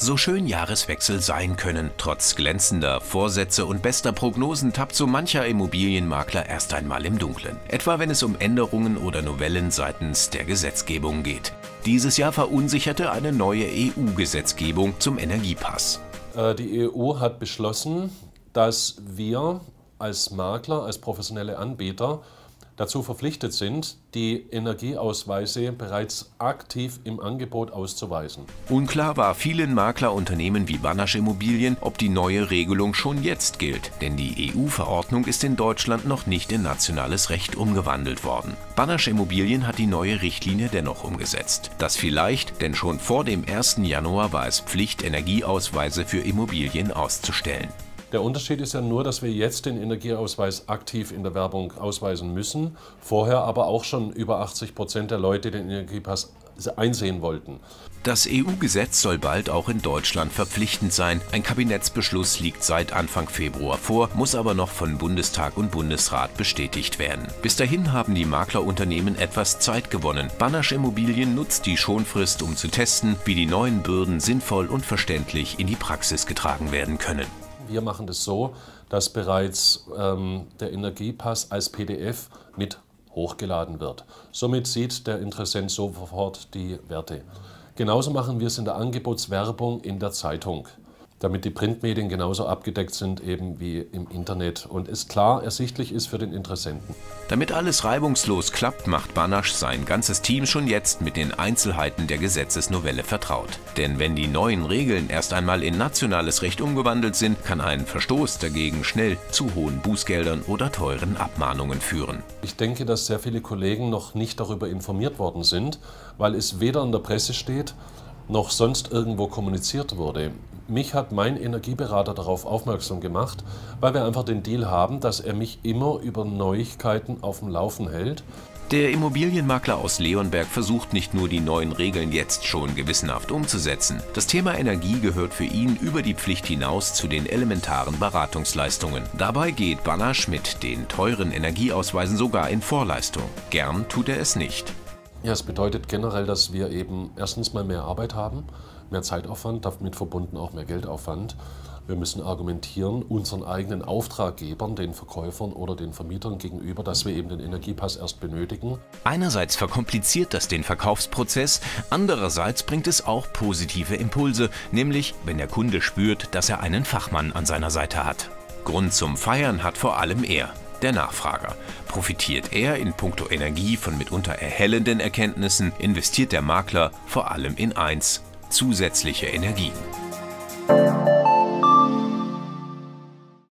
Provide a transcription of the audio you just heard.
So schön Jahreswechsel sein können, trotz glänzender Vorsätze und bester Prognosen tappt so mancher Immobilienmakler erst einmal im Dunkeln. Etwa wenn es um Änderungen oder Novellen seitens der Gesetzgebung geht. Dieses Jahr verunsicherte eine neue EU-Gesetzgebung zum Energiepass. Die EU hat beschlossen, dass wir als Makler, als professionelle Anbieter dazu verpflichtet sind, die Energieausweise bereits aktiv im Angebot auszuweisen. Unklar war vielen Maklerunternehmen wie Banach Immobilien, ob die neue Regelung schon jetzt gilt, denn die EU-Verordnung ist in Deutschland noch nicht in nationales Recht umgewandelt worden. Banach Immobilien hat die neue Richtlinie dennoch umgesetzt. Das vielleicht, denn schon vor dem 1. Januar war es Pflicht, Energieausweise für Immobilien auszustellen. Der Unterschied ist ja nur, dass wir jetzt den Energieausweis aktiv in der Werbung ausweisen müssen, vorher aber auch schon über 80% der Leute den Energiepass einsehen wollten. Das EU-Gesetz soll bald auch in Deutschland verpflichtend sein. Ein Kabinettsbeschluss liegt seit Anfang Februar vor, muss aber noch von Bundestag und Bundesrat bestätigt werden. Bis dahin haben die Maklerunternehmen etwas Zeit gewonnen. Banach Immobilien nutzt die Schonfrist, um zu testen, wie die neuen Bürden sinnvoll und verständlich in die Praxis getragen werden können. Wir machen das so, dass bereits der Energiepass als PDF mit hochgeladen wird. Somit sieht der Interessent sofort die Werte. Genauso machen wir es in der Angebotswerbung in der Zeitung, damit die Printmedien genauso abgedeckt sind eben wie im Internet und es klar ersichtlich ist für den Interessenten. Damit alles reibungslos klappt, macht Banach sein ganzes Team schon jetzt mit den Einzelheiten der Gesetzesnovelle vertraut. Denn wenn die neuen Regeln erst einmal in nationales Recht umgewandelt sind, kann ein Verstoß dagegen schnell zu hohen Bußgeldern oder teuren Abmahnungen führen. Ich denke, dass sehr viele Kollegen noch nicht darüber informiert worden sind, weil es weder in der Presse steht, noch sonst irgendwo kommuniziert wurde. Mich hat mein Energieberater darauf aufmerksam gemacht, weil wir einfach den Deal haben, dass er mich immer über Neuigkeiten auf dem Laufen hält. Der Immobilienmakler aus Leonberg versucht nicht nur die neuen Regeln jetzt schon gewissenhaft umzusetzen. Das Thema Energie gehört für ihn über die Pflicht hinaus zu den elementaren Beratungsleistungen. Dabei geht Banach mit den teuren Energieausweisen sogar in Vorleistung. Gern tut er es nicht. Ja, es bedeutet generell, dass wir eben erstens mal mehr Arbeit haben, mehr Zeitaufwand, damit verbunden auch mehr Geldaufwand. Wir müssen argumentieren unseren eigenen Auftraggebern, den Verkäufern oder den Vermietern gegenüber, dass wir eben den Energiepass erst benötigen. Einerseits verkompliziert das den Verkaufsprozess, andererseits bringt es auch positive Impulse, nämlich wenn der Kunde spürt, dass er einen Fachmann an seiner Seite hat. Grund zum Feiern hat vor allem er, der Nachfrager. Profitiert er in puncto Energie von mitunter erhellenden Erkenntnissen, investiert der Makler vor allem in eins: zusätzliche Energien.